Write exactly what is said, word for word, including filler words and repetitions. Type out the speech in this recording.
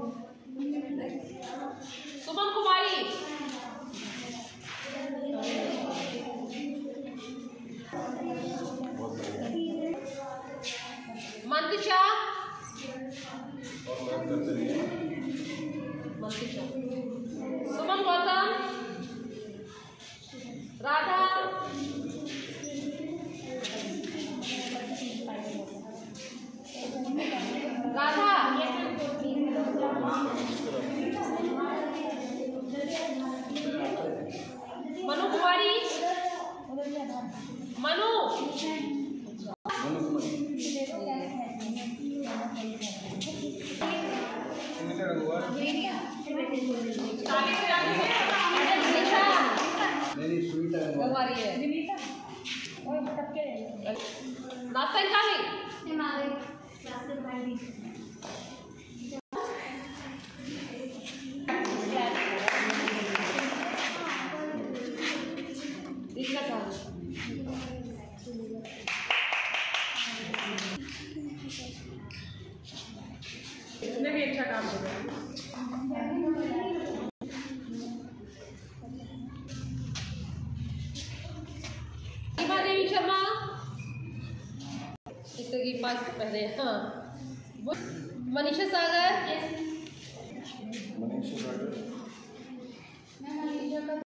सुमन कुमारी, मंतिशा, मंतिशा, सुमन गौतम, राधा, राधा, मनु कुमारी, मनु, नाश्ता खाली इसने भी अच्छा काम किया। देवी शर्मा इसके पास पहले हाँ मनीषा सागर।